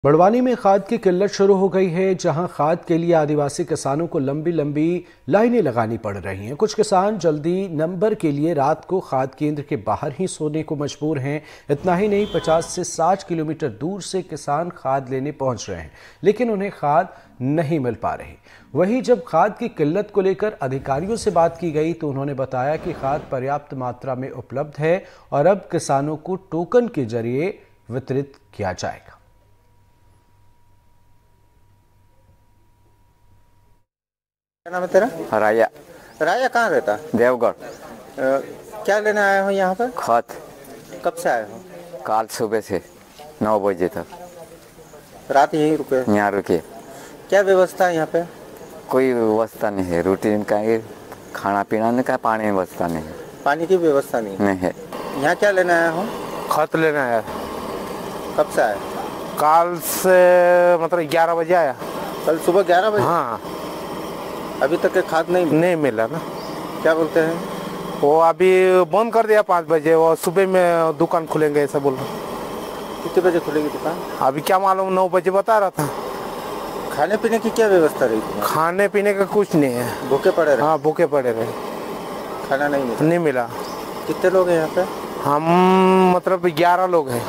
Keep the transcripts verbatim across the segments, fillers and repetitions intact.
बड़वानी में खाद की किल्लत शुरू हो गई है, जहां खाद के लिए आदिवासी किसानों को लंबी लंबी लाइनें लगानी पड़ रही हैं। कुछ किसान जल्दी नंबर के लिए रात को खाद केंद्र के बाहर ही सोने को मजबूर हैं। इतना ही नहीं, पचास से साठ किलोमीटर दूर से किसान खाद लेने पहुंच रहे हैं, लेकिन उन्हें खाद नहीं मिल पा रही। वहीं जब खाद की किल्लत को लेकर अधिकारियों से बात की गई तो उन्होंने बताया कि खाद पर्याप्त मात्रा में उपलब्ध है और अब किसानों को टोकन के जरिए वितरित किया जाएगा। क्या नाम है तेरा? राया। राया कहाँ रहता? देवगढ़। क्या लेने आए हो यहाँ पर? खाद। कब से आए हो? काल सुबह से नौ बजे तक। रात यहीं रुके? यहाँ रुके। क्या व्यवस्था है यहाँ पे? कोई व्यवस्था नहीं है, रूटीन का है, खाना पीना नहीं का, पानी की व्यवस्था नहीं है। पानी की व्यवस्था नहीं नहीं है। यहाँ क्या लेने आया हो? खाद लेने आया। कब से आए? काल से मतलब ग्यारह बजे आया। कल सुबह ग्यारह बजे? हाँ। अभी तक के खाद नहीं नहीं मिला ना। क्या बोलते हैं? वो अभी बंद कर दिया पाँच बजे, वो सुबह में दुकान खुलेंगे ऐसा बोल रहे। कितने बजे खुलेगी दुकान? अभी क्या मालूम, नौ बजे बता रहा था। खाने पीने की क्या व्यवस्था रही थी? खाने पीने का कुछ नहीं है। भूखे पड़े रहे? हाँ, भूखे पड़े रहे। खाना नहीं मिला? नहीं मिला। कितने लोग हैं यहाँ पे? हम मतलब ग्यारह लोग हैं।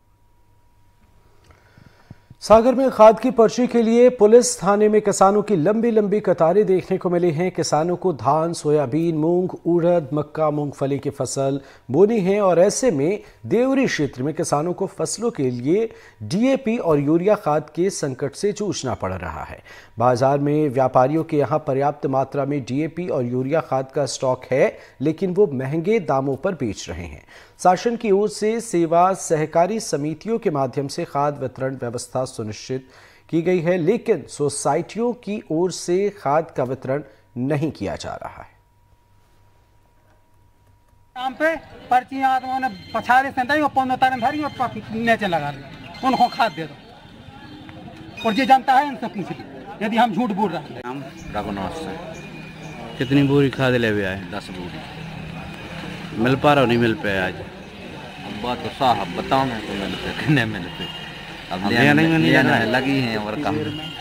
सागर में खाद की पर्ची के लिए पुलिस थाने में किसानों की लंबी लंबी कतारें देखने को मिली हैं। किसानों को धान, सोयाबीन, मूंग, उड़द, मक्का, मूंगफली की फसल बोनी है और ऐसे में देवरी क्षेत्र में किसानों को फसलों के लिए डीएपी और यूरिया खाद के संकट से जूझना पड़ रहा है। बाजार में व्यापारियों के यहाँ पर्याप्त मात्रा में डीएपी और यूरिया खाद का स्टॉक है, लेकिन वो महंगे दामों पर बेच रहे हैं। शासन की ओर से सेवा सहकारी समितियों के माध्यम से खाद वितरण व्यवस्था सुनिश्चित की गई है, लेकिन सोसाइटियों की ओर से खाद का वितरण नहीं किया जा रहा है। काम पे पर्चियां उन्होंने पछाड़े से नहीं, पौने तारे भरी और नीचे लगा रहे, उनको खाद दे दो। और जो जानता है उनसे पूछ ली, यदि हम झूठ बोल रहे हैं। हम रघुनाथ से। कितनी बोरी खाद ले भी आए? दस बोरी। मिल पा रहा नहीं मिल पे आज? अब बात तो साहब बताओ ना, तो मिल पे कि नहीं मिल पे। अब नहीं, नहीं, नहीं, लगी है और काम